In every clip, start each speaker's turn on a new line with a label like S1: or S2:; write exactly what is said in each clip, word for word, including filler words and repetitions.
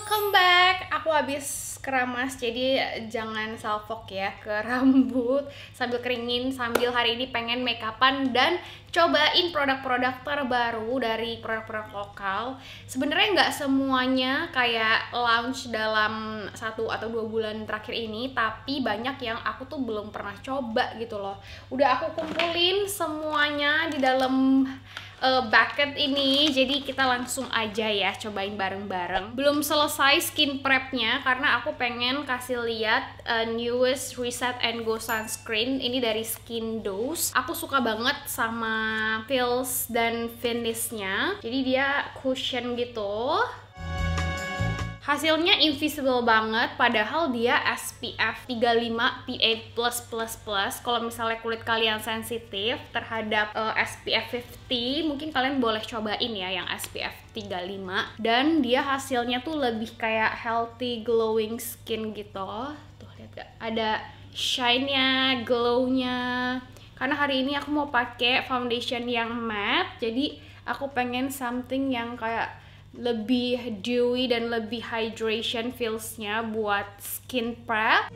S1: welcome back. Aku habis keramas, jadi jangan salfok ya ke rambut sambil keringin, sambil hari ini pengen make upan dan cobain produk-produk terbaru dari produk-produk lokal. Sebenarnya nggak semuanya kayak launch dalam satu atau dua bulan terakhir ini, tapi banyak yang aku tuh belum pernah coba gitu loh. Udah aku kumpulin semuanya di dalam Uh, bucket ini, jadi kita langsung aja ya cobain bareng-bareng. Belum selesai skin prepnya karena aku pengen kasih lihat uh, newest Reset and Go sunscreen ini dari Skin Dose. Aku suka banget sama feels dan finishnya, jadi dia cushion gitu. Hasilnya invisible banget, padahal dia S P F tiga puluh lima P A plus plus plus. Kalau misalnya kulit kalian sensitif terhadap uh, S P F lima puluh, mungkin kalian boleh cobain ya yang S P F tiga puluh lima. Dan dia hasilnya tuh lebih kayak healthy glowing skin gitu. Tuh lihat gak? Ada shine-nya, glow-nya. Karena hari ini aku mau pakai foundation yang matte, jadi aku pengen something yang kayak lebih dewy dan lebih hydration feels-nya buat skin prep.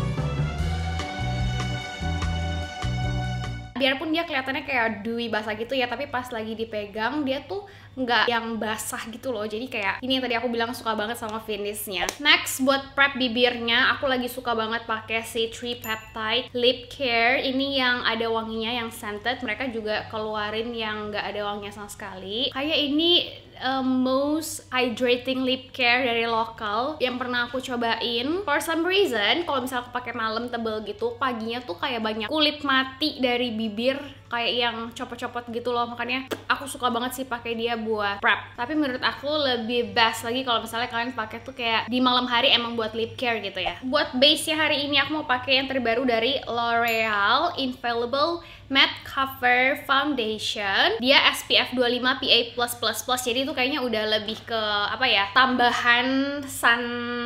S1: Biarpun dia kelihatannya kayak dewy basah gitu ya, tapi pas lagi dipegang dia tuh nggak yang basah gitu loh. Jadi kayak ini yang tadi aku bilang suka banget sama finishnya. Next, buat prep bibirnya, aku lagi suka banget pakai si Tree Peptide Lip Care. Ini yang ada wanginya, yang scented. Mereka juga keluarin yang nggak ada wanginya sama sekali. Kayak ini Um, most hydrating lip care dari lokal yang pernah aku cobain. For some reason, kalau misalnya aku pakai malam tebel gitu, paginya tuh kayak banyak kulit mati dari bibir, kayak yang copot-copot gitu loh. Makanya aku suka banget sih pakai dia buat prep. Tapi menurut aku lebih best lagi kalau misalnya kalian pakai tuh kayak di malam hari emang buat lip care gitu ya. Buat base-nya hari ini aku mau pakai yang terbaru dari L'Oreal Infallible Matte Cover Foundation. Dia S P F dua puluh lima P A plus plus plus. Jadi itu kayaknya udah lebih ke apa ya, tambahan sun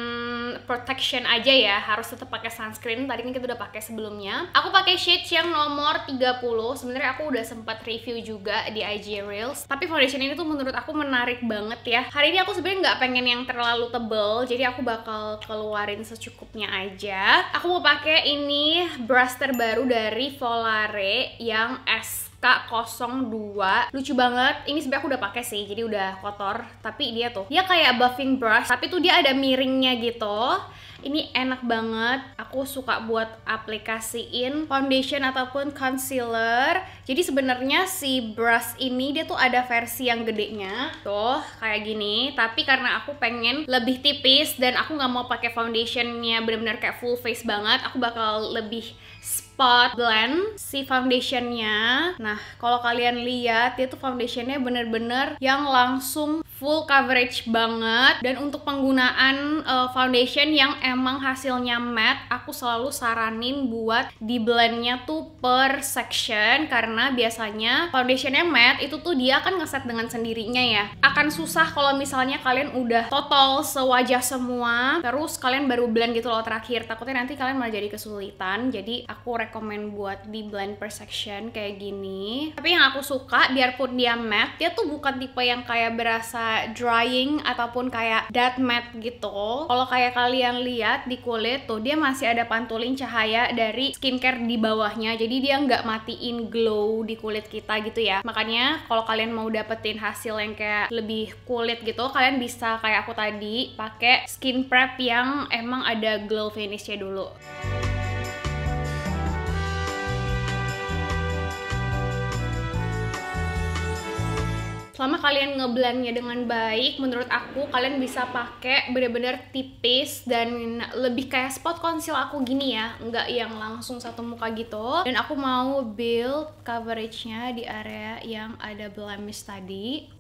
S1: protection aja ya. Harus tetap pakai sunscreen. Tadi kan kita udah pakai sebelumnya. Aku pakai shades yang nomor tiga puluh. Sebenarnya aku udah sempat review juga di I G Reels. Tapi foundation ini tuh menurut aku menarik banget ya. Hari ini aku sebenarnya nggak pengen yang terlalu tebel, jadi aku bakal keluarin secukupnya aja. Aku mau pakai ini brush terbaru dari Volare yang S K nol dua. Lucu banget. Ini sebenarnya aku udah pakai sih, jadi udah kotor. Tapi dia tuh, dia kayak buffing brush, tapi tuh dia ada miringnya gitu. Ini enak banget. Aku suka buat aplikasiin foundation ataupun concealer. Jadi sebenarnya si brush ini dia tuh ada versi yang gedenya, tuh kayak gini. Tapi karena aku pengen lebih tipis dan aku nggak mau pakai foundationnya bener-bener kayak full face banget, aku bakal lebih spot blend si foundationnya. Nah, kalau kalian lihat dia tuh foundationnya bener-bener yang langsung full coverage banget. Dan untuk penggunaan uh, foundation yang emang hasilnya matte, aku selalu saranin buat di blendnya tuh per section, karena biasanya foundationnya matte itu tuh dia akan ngeset dengan sendirinya ya. Akan susah kalau misalnya kalian udah total sewajah semua, terus kalian baru blend gitu loh terakhir. Takutnya nanti kalian malah jadi kesulitan. Jadi aku rekomen buat di blend per section kayak gini. Tapi yang aku suka, biarpun dia matte, dia tuh bukan tipe yang kayak berasa drying ataupun kayak dead matte gitu. Kalau kayak kalian lihat di kulit tuh, dia masih ada pantulin cahaya dari skincare di bawahnya. Jadi dia nggak matiin glow di kulit kita gitu ya. Makanya kalau kalian mau dapetin hasil yang kayak lebih kulit gitu, kalian bisa kayak aku tadi pakai skin prep yang emang ada glow finishnya dulu. Selama kalian ngeblendnya dengan baik, menurut aku kalian bisa pakai bener-bener tipis dan lebih kayak spot conceal aku gini ya, nggak yang langsung satu muka gitu. Dan aku mau build coveragenya di area yang ada blemish tadi.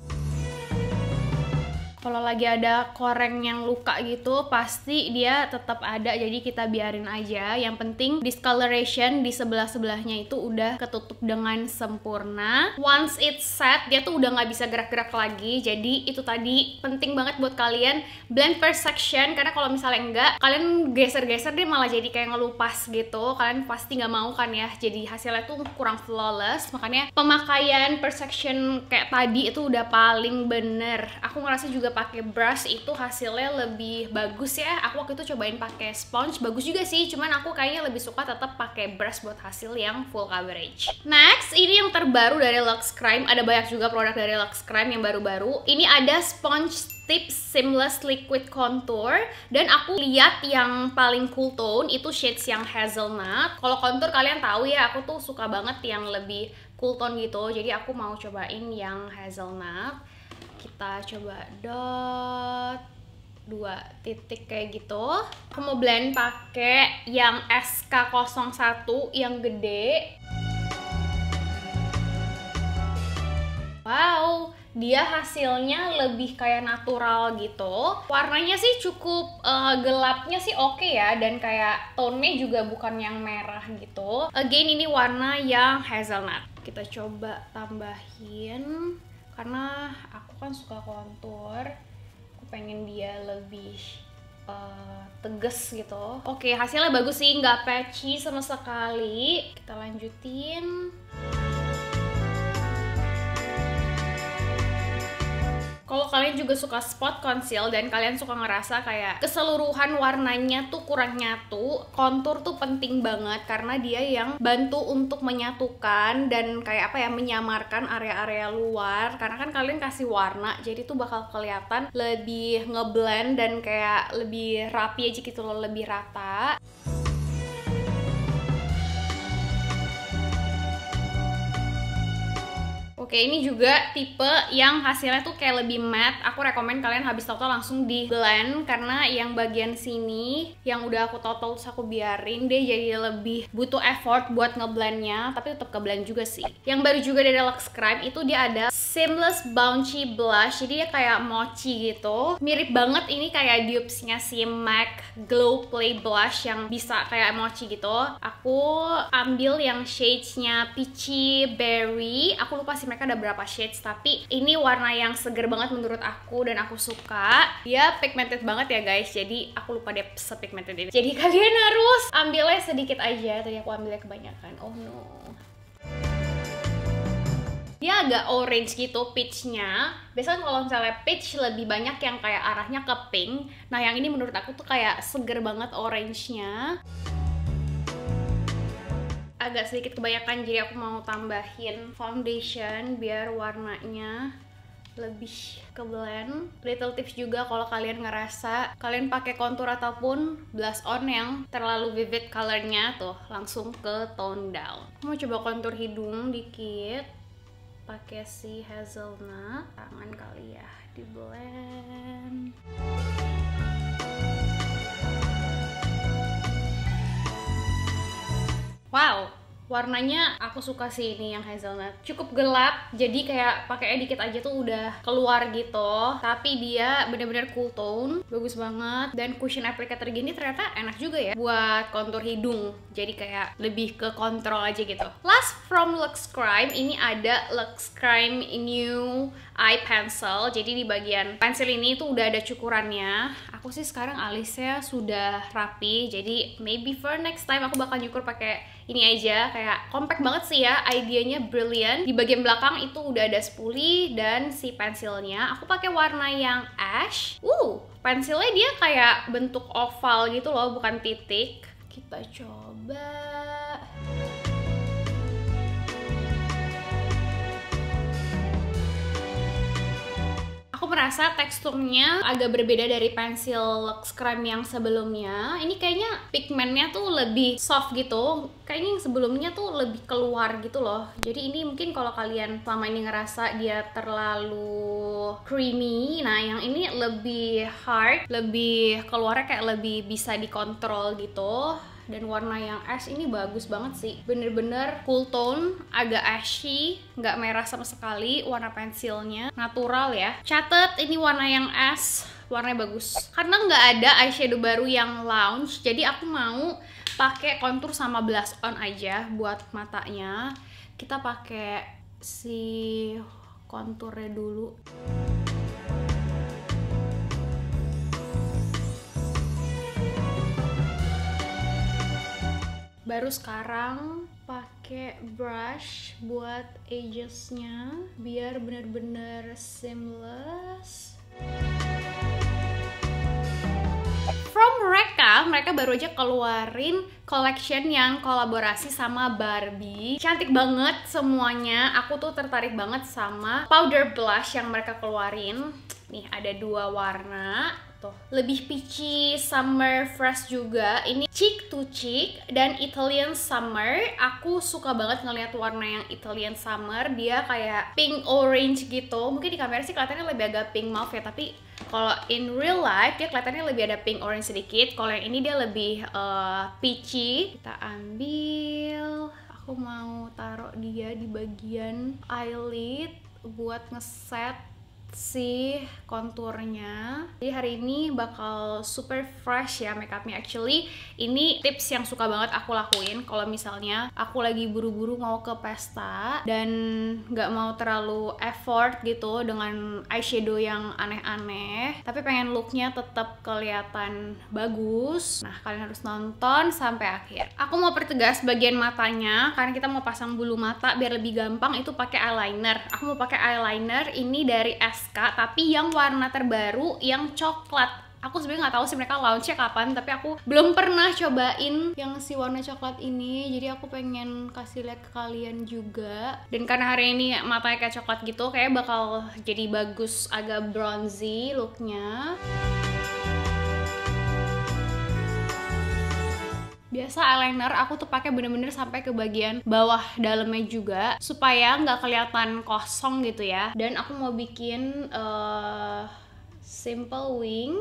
S1: Kalau lagi ada koreng yang luka gitu, pasti dia tetap ada, jadi kita biarin aja. Yang penting discoloration di sebelah-sebelahnya itu udah ketutup dengan sempurna. Once it's set, dia tuh udah nggak bisa gerak-gerak lagi. Jadi itu tadi penting banget buat kalian blend per section, karena kalau misalnya enggak, kalian geser-geser dia malah jadi kayak ngelupas gitu. Kalian pasti nggak mau kan ya, jadi hasilnya tuh kurang flawless. Makanya pemakaian per section kayak tadi itu udah paling bener. Aku ngerasa juga pakai brush itu hasilnya lebih bagus ya. Aku waktu itu cobain pakai sponge, bagus juga sih, cuman aku kayaknya lebih suka tetap pakai brush buat hasil yang full coverage. Next, ini yang terbaru dari Luxe Crime. Ada banyak juga produk dari Luxe Crime yang baru-baru. Ini ada Sponge Tips Seamless Liquid Contour, dan aku lihat yang paling cool tone itu shades yang hazelnut. Kalau contour kalian tahu ya, aku tuh suka banget yang lebih cool tone gitu. Jadi aku mau cobain yang hazelnut. Kita coba dot dua titik kayak gitu. Aku mau blend pakai yang S K nol satu yang gede. Wow, dia hasilnya lebih kayak natural gitu. Warnanya sih cukup uh, gelapnya sih oke okay ya, dan kayak tone-nya juga bukan yang merah gitu. Again, ini warna yang hazelnut. Kita coba tambahin, karena aku kan suka kontur. Aku pengen dia lebih uh, tegas gitu. Oke, okay, hasilnya bagus sih, nggak patchy sama sekali. Kita lanjutin. Kalau kalian juga suka spot conceal dan kalian suka ngerasa kayak keseluruhan warnanya tuh kurang nyatu, kontur tuh penting banget karena dia yang bantu untuk menyatukan dan kayak apa ya, menyamarkan area-area luar. Karena kan kalian kasih warna, jadi tuh bakal kelihatan lebih ngeblend dan kayak lebih rapi aja gitu loh, lebih rata. Oke, ini juga tipe yang hasilnya tuh kayak lebih matte. Aku rekomen kalian habis total langsung di blend, karena yang bagian sini yang udah aku total terus aku biarin, dia jadi lebih butuh effort buat ngeblendnya, tapi tetap keblend juga sih. Yang baru juga dari Luxe Crime itu dia ada Seamless Bouncy Blush, jadi dia kayak mochi gitu. Mirip banget ini kayak dupes-nya si MAC Glow Play Blush yang bisa kayak mochi gitu. Aku ambil yang shades-nya Peachy Berry. Aku lupa sih mereka ada berapa shades, tapi ini warna yang seger banget menurut aku dan aku suka. Dia pigmented banget ya guys, jadi aku lupa dia sepigmented ini. Jadi kalian harus ambilnya sedikit aja. Tadi aku ambilnya kebanyakan. Oh no. Dia agak orange gitu peach-nya. Biasanya kalau misalnya peach lebih banyak yang kayak arahnya ke pink. Nah yang ini menurut aku tuh kayak seger banget orange-nya. Agak sedikit kebanyakan, jadi aku mau tambahin foundation biar warnanya lebih ke blend. Little tips juga kalau kalian ngerasa kalian pakai contour ataupun blush on yang terlalu vivid colornya, tuh langsung ke tone down. Aku mau coba kontur hidung dikit pakai si hazelnut. Tangan kali ya, di blend. Wow, warnanya aku suka sih ini yang hazelnut. Cukup gelap, jadi kayak pakainya dikit aja tuh udah keluar gitu. Tapi dia bener-bener cool tone, bagus banget. Dan cushion applicator gini ternyata enak juga ya buat kontur hidung. Jadi kayak lebih ke kontrol aja gitu. Last from Luxe Crime, ini ada Luxe Crime New Eye Pencil. Jadi di bagian pensil ini tuh udah ada cukurannya. Aku sih sekarang alisnya sudah rapi, jadi maybe for next time aku bakal nyukur pakai ini aja. Kayak compact banget sih ya, idenya brilliant. Di bagian belakang itu udah ada spoolie dan si pensilnya aku pakai warna yang ash. Uh, pensilnya dia kayak bentuk oval gitu loh, bukan titik. Kita coba. Aku merasa teksturnya agak berbeda dari pensil Luxe Crime yang sebelumnya. Ini kayaknya pigmentnya tuh lebih soft gitu. Kayaknya yang sebelumnya tuh lebih keluar gitu loh. Jadi ini mungkin kalau kalian selama ini ngerasa dia terlalu creamy, nah yang ini lebih hard, lebih keluarnya kayak lebih bisa dikontrol gitu. Dan warna yang ash ini bagus banget sih, bener-bener cool tone, agak ashy, nggak merah sama sekali. Warna pensilnya natural ya. Catet, ini warna yang ash, warnanya bagus. Karena nggak ada eyeshadow baru yang lounge, jadi aku mau pakai contour sama blush on aja buat matanya. Kita pakai si konturnya dulu. Baru sekarang pakai brush buat edges-nya biar bener-bener seamless. mereka baru aja keluarin collection yang kolaborasi sama Barbie. Cantik banget semuanya. Aku tuh tertarik banget sama powder blush yang mereka keluarin. Nih ada dua warna. Tuh, lebih peachy summer fresh juga. Ini cheek to cheek dan Italian summer. Aku suka banget ngeliat warna yang Italian summer. Dia kayak pink orange gitu. Mungkin di kamera sih kelihatannya lebih agak pink mauve ya, tapi kalau in real life dia kelihatannya lebih ada pink orange sedikit. Kalau yang ini dia lebih uh, peachy. Kita ambil. Aku mau taruh dia di bagian eyelid buat ngeset si konturnya. Jadi hari ini bakal super fresh ya makeupnya. Actually ini tips yang suka banget aku lakuin kalau misalnya aku lagi buru-buru mau ke pesta dan nggak mau terlalu effort gitu dengan eyeshadow yang aneh-aneh, tapi pengen looknya tetap kelihatan bagus. Nah kalian harus nonton sampai akhir. Aku mau pertegas bagian matanya karena kita mau pasang bulu mata biar lebih gampang, itu pakai eyeliner. Aku mau pakai eyeliner ini dari S K, tapi yang warna terbaru yang coklat. Aku sebenarnya nggak tahu sih mereka launchnya kapan, tapi aku belum pernah cobain yang si warna coklat ini. Jadi aku pengen kasih lihat ke kalian juga. Dan karena hari ini matanya kayak coklat gitu, kayak bakal jadi bagus, agak bronzy looknya. Biasa eyeliner aku tuh pakai bener-bener sampai ke bagian bawah dalamnya juga supaya nggak kelihatan kosong gitu ya. Dan aku mau bikin uh, simple wing.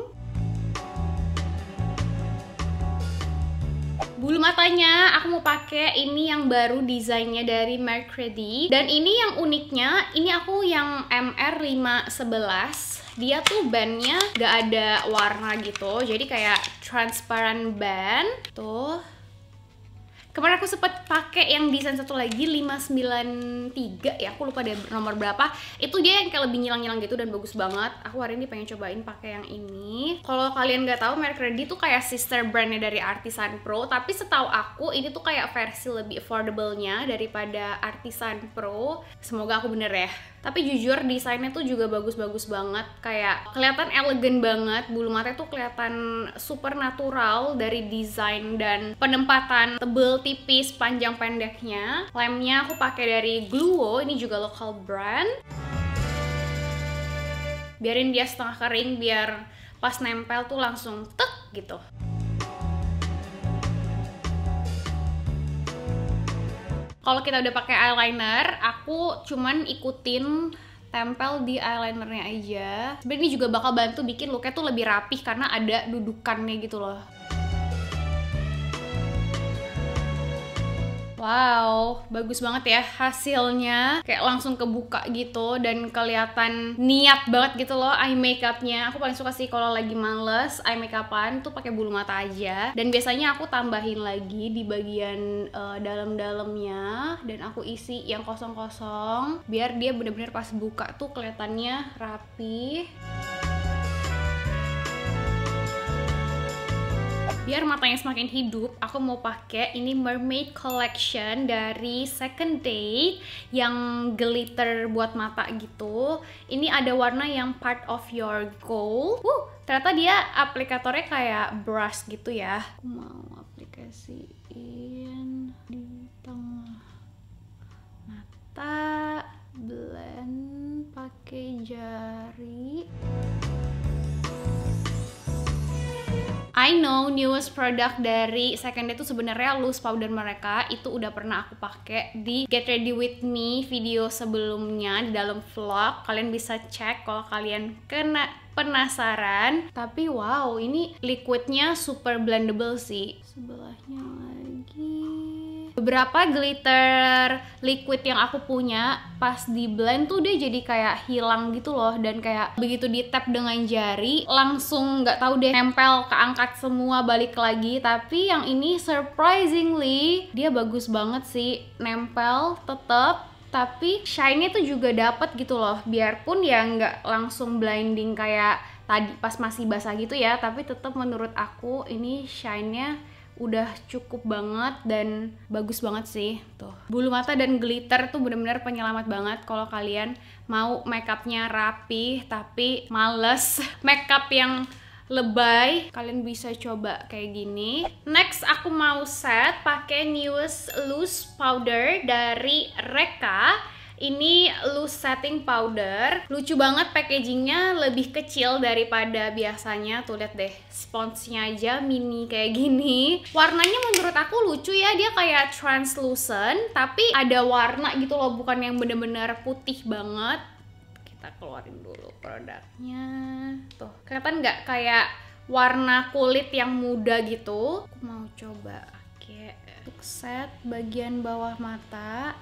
S1: Bulu matanya aku mau pakai ini yang baru desainnya dari Mercredi. Dan ini yang uniknya, ini aku yang M R lima sebelas. Dia tuh bandnya gak ada warna gitu, jadi kayak transparent band tuh. Kemarin aku sempet pakai yang desain satu lagi lima sembilan tiga ya, aku lupa deh nomor berapa. Itu dia yang kayak lebih nyilang-nyilang gitu dan bagus banget. Aku hari ini pengen cobain pakai yang ini. Kalau kalian nggak tahu, Mercredi tuh kayak sister brandnya dari Artisan Pro, tapi setahu aku ini tuh kayak versi lebih affordable-nya daripada Artisan Pro. Semoga aku bener ya. Tapi jujur desainnya tuh juga bagus-bagus banget, kayak kelihatan elegan banget. Bulu mata tuh kelihatan super natural dari desain dan penempatan tebel tipis panjang pendeknya. Lemnya aku pakai dari Gluo, ini juga local brand. Biarin dia setengah kering biar pas nempel tuh langsung tek gitu. Kalau kita udah pakai eyeliner, aku cuman ikutin tempel di eyelinernya aja. Sebenarnya ini juga bakal bantu bikin looknya tuh lebih rapih karena ada dudukannya gitu loh. Wow, bagus banget ya hasilnya. Kayak langsung kebuka gitu dan kelihatan niat banget gitu loh eye makeupnya. Aku paling suka sih kalau lagi males eye makeupan tuh pakai bulu mata aja. Dan biasanya aku tambahin lagi di bagian uh, dalam-dalamnya dan aku isi yang kosong-kosong biar dia bener-bener pas buka tuh kelihatannya rapi. Biar matanya semakin hidup, aku mau pakai ini Mermaid Collection dari Second Date yang glitter buat mata gitu. Ini ada warna yang Part of Your Goal. Uh, ternyata dia aplikatornya kayak brush gitu ya. Aku mau aplikasiin di tengah mata, blend pakai jari. I know newest product dari Second Date itu sebenarnya loose powder mereka itu udah pernah aku pakai di Get Ready With Me video sebelumnya di dalam vlog. Kalian bisa cek kalau kalian kena penasaran. Tapi wow, ini liquidnya super blendable sih. Sebelahnya lagi. Beberapa glitter liquid yang aku punya pas di blend tuh dia jadi kayak hilang gitu loh, dan kayak begitu di tap dengan jari langsung nggak tahu deh nempel, keangkat semua balik lagi. Tapi yang ini surprisingly dia bagus banget sih, nempel tetep tapi shine-nya tuh juga dapet gitu loh, biarpun ya nggak langsung blinding kayak tadi pas masih basah gitu ya, tapi tetap menurut aku ini shine-nya udah cukup banget dan bagus banget sih. Tuh, bulu mata dan glitter tuh bener-bener penyelamat banget kalau kalian mau makeupnya rapi tapi males makeup yang lebay, kalian bisa coba kayak gini. Next aku mau set pakai Newest Loose Powder dari Reka. Ini loose setting powder. Lucu banget packagingnya, lebih kecil daripada biasanya. Tuh lihat deh, sponsnya aja mini kayak gini. Warnanya menurut aku lucu ya, dia kayak translucent tapi ada warna gitu loh, bukan yang bener-bener putih banget. Kita keluarin dulu produknya. Tuh, kelihatan nggak kayak warna kulit yang muda gitu. Aku mau coba pakai untuk set bagian bawah mata.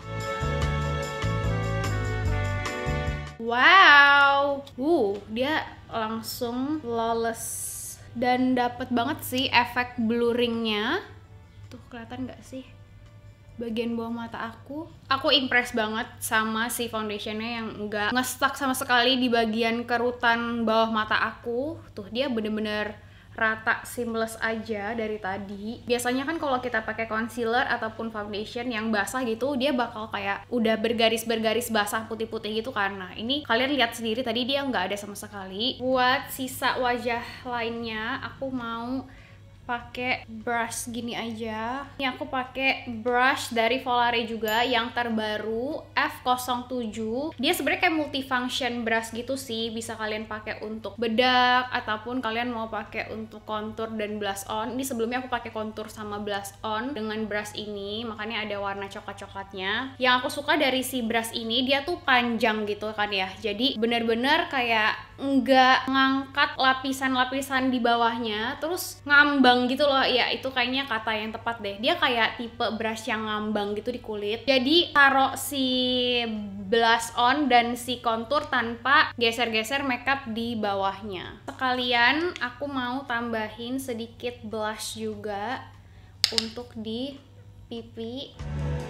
S1: Wow, uh, dia langsung flawless dan dapet banget sih efek blurringnya. Tuh kelihatan nggak sih bagian bawah mata aku? Aku impress banget sama si foundationnya yang nggak nge-stuck sama sekali di bagian kerutan bawah mata aku. Tuh dia bener-bener rata, seamless aja dari tadi. Biasanya kan kalau kita pakai concealer ataupun foundation yang basah gitu, dia bakal kayak udah bergaris-bergaris basah putih-putih gitu kan. Nah ini kalian lihat sendiri tadi dia nggak ada sama sekali. Buat sisa wajah lainnya, aku mau pakai brush gini aja. Ini aku pakai brush dari Volare juga yang terbaru F nol tujuh. Dia sebenarnya kayak multifunction brush gitu sih. Bisa kalian pakai untuk bedak ataupun kalian mau pakai untuk contour dan blush on. Ini sebelumnya aku pakai contour sama blush on dengan brush ini, makanya ada warna coklat-coklatnya. Yang aku suka dari si brush ini, dia tuh panjang gitu kan ya. Jadi bener-bener kayak nggak ngangkat lapisan-lapisan di bawahnya terus ngambang gitu loh. Ya itu kayaknya kata yang tepat deh. Dia kayak tipe brush yang ngambang gitu di kulit. Jadi taruh si blush on dan si contour tanpa geser-geser makeup di bawahnya. Sekalian aku mau tambahin sedikit blush juga untuk di pipi.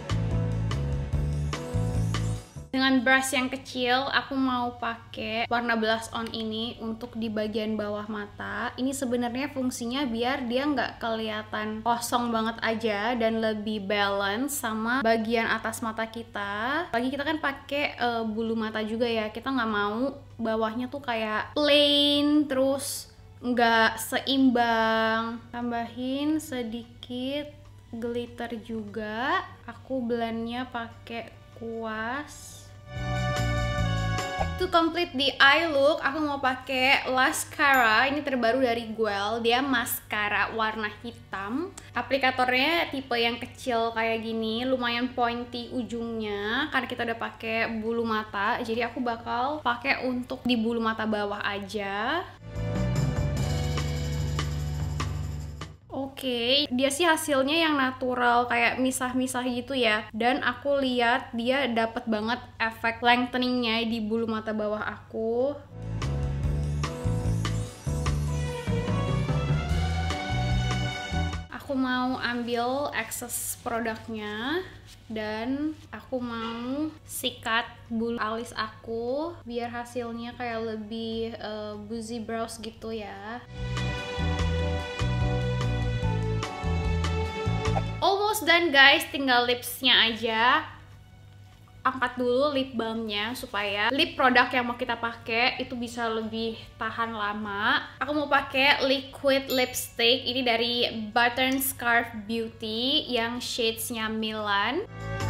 S1: Dengan brush yang kecil, aku mau pakai warna blush on ini untuk di bagian bawah mata. Ini sebenarnya fungsinya biar dia nggak kelihatan kosong banget aja dan lebih balance sama bagian atas mata kita. Lagi kita kan pakai uh, bulu mata juga ya. Kita nggak mau bawahnya tuh kayak plain terus nggak seimbang. Tambahin sedikit glitter juga. Aku blendnya pakai kuas. To complete the eye look, aku mau pakai Lascara. Ini terbaru dari Guel. Dia maskara warna hitam. Aplikatornya tipe yang kecil kayak gini, lumayan pointy ujungnya karena kita udah pakai bulu mata. Jadi aku bakal pakai untuk di bulu mata bawah aja. Oke, okay. Dia sih hasilnya yang natural kayak misah-misah gitu ya. Dan aku lihat dia dapet banget efek lengtheningnya di bulu mata bawah aku. Aku mau ambil excess produknya dan aku mau sikat bulu alis aku biar hasilnya kayak lebih uh, bushy brows gitu ya. Almost done guys, tinggal lipsnya aja. Angkat dulu lip balmnya supaya lip produk yang mau kita pakai itu bisa lebih tahan lama. Aku mau pakai liquid lipstick ini dari Button Scarf Beauty yang shadesnya Milan.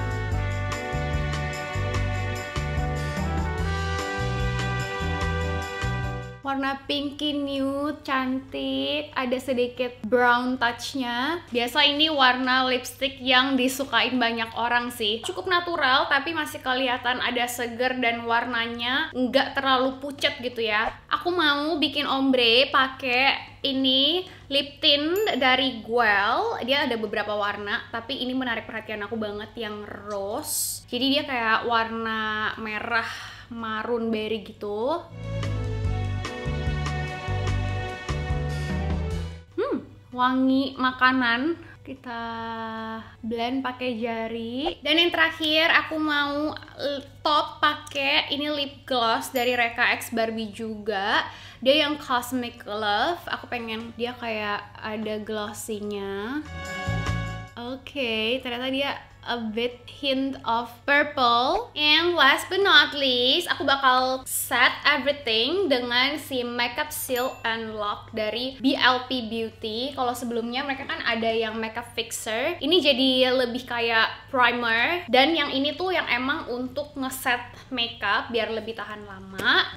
S1: Warna pinky nude, cantik, ada sedikit brown touch-nya. Biasa ini warna lipstick yang disukain banyak orang sih. Cukup natural, tapi masih kelihatan ada seger dan warnanya nggak terlalu pucat gitu ya. Aku mau bikin ombre pakai ini lip tint dari Guel. Dia ada beberapa warna, tapi ini menarik perhatian aku banget yang rose. Jadi dia kayak warna merah marun berry gitu. Wangi makanan. Kita blend pakai jari. Dan yang terakhir aku mau top pakai ini lip gloss dari Reka X Barbie juga. Dia yang Cosmic Love. Aku pengen dia kayak ada glossy-nya. Oke, okay, ternyata dia a bit hint of purple. And last but not least, aku bakal set everything dengan si Makeup Seal and Lock dari B L P Beauty. Kalau sebelumnya mereka kan ada yang makeup fixer, ini jadi lebih kayak primer, dan yang ini tuh yang emang untuk ngeset makeup biar lebih tahan lama.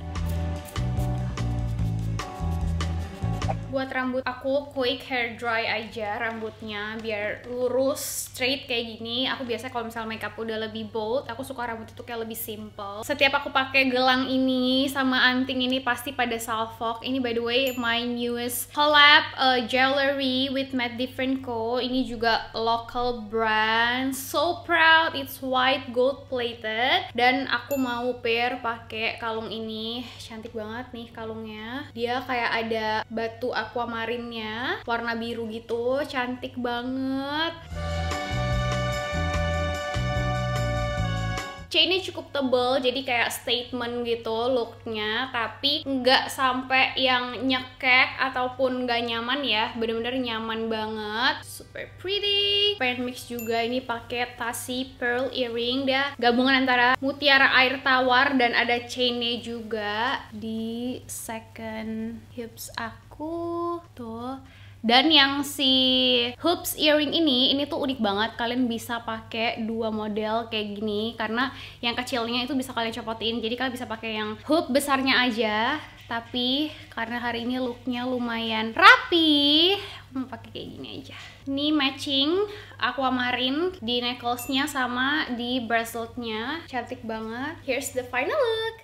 S1: Buat rambut aku quick hair dry aja rambutnya biar lurus straight kayak gini. Aku biasanya kalau misalnya makeup udah lebih bold, aku suka rambut itu kayak lebih simple. Setiap aku pakai gelang ini sama anting ini pasti pada salfok. Ini by the way my newest collab uh, jewelry with Matte Different Co. Ini juga local brand. So proud, it's white gold plated. Dan aku mau pair pakai kalung ini. Cantik banget nih kalungnya. Dia kayak ada batu aquamarinnya warna biru gitu, cantik banget. Chainnya cukup tebel, jadi kayak statement gitu looknya, tapi nggak sampai yang nyekek ataupun nggak nyaman ya, bener-bener nyaman banget, super pretty. Pengen mix juga ini pakai Tassie pearl earring, dia gabungan antara mutiara air tawar dan ada chainnya juga di second hips aku tuh. Dan yang si hoops earring ini, ini tuh unik banget. Kalian bisa pakai dua model kayak gini, karena yang kecilnya itu bisa kalian copotin. Jadi kalian bisa pakai yang hoop besarnya aja. Tapi karena hari ini looknya lumayan rapi, aku mau pakai kayak gini aja. Ini matching aquamarine di necklace-nya sama di bracelet-nya. Cantik banget. Here's the final look.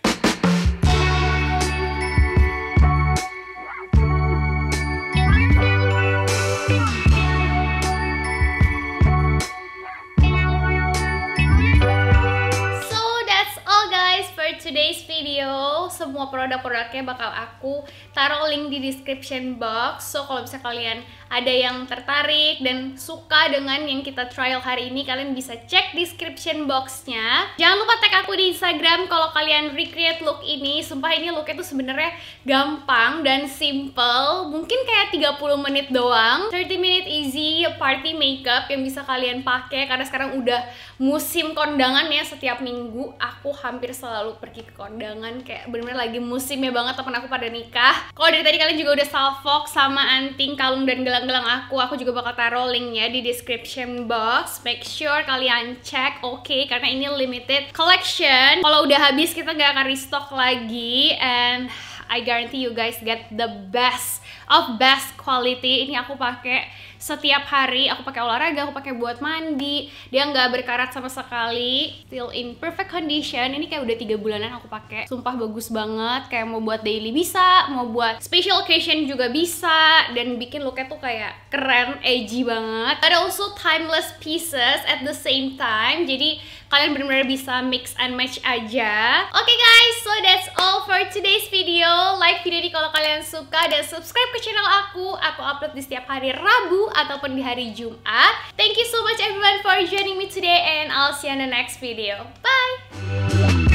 S1: Today's video, semua produk-produknya bakal aku taruh link di description box. So kalau misalnya kalian ada yang tertarik dan suka dengan yang kita trial hari ini, kalian bisa cek description boxnya. Jangan lupa tag aku di Instagram kalau kalian recreate look ini. Sumpah ini looknya tuh sebenarnya gampang dan simple. Mungkin kayak tiga puluh menit doang, thirty minute easy party makeup yang bisa kalian pakai. Karena sekarang udah musim kondangan ya, setiap minggu aku hampir selalu pergi ke kondangan, kayak bener-bener lagi musimnya banget, temen aku pada nikah. Kalau dari tadi kalian juga udah salfok sama anting, kalung, dan gelang-gelang aku, aku juga bakal taruh linknya di description box. Make sure kalian cek, oke, okay? Karena ini limited collection. Kalau udah habis kita gak akan restock lagi, and I guarantee you guys get the best of best quality. Ini aku pakai setiap hari, aku pakai olahraga, aku pakai buat mandi. Dia nggak berkarat sama sekali, still in perfect condition. Ini kayak udah tiga bulanan aku pakai. Sumpah bagus banget, kayak mau buat daily bisa, mau buat special occasion juga bisa, dan bikin looknya tuh kayak keren, edgy banget. Ada also timeless pieces at the same time, jadi kalian benar-benar bisa mix and match aja. Oke okay guys, so that's all for today's video. Like video ini kalau kalian suka, dan subscribe ke channel aku. Aku upload di setiap hari Rabu ataupun di hari Jumat. Thank you so much everyone for joining me today, and I'll see you in the next video. Bye!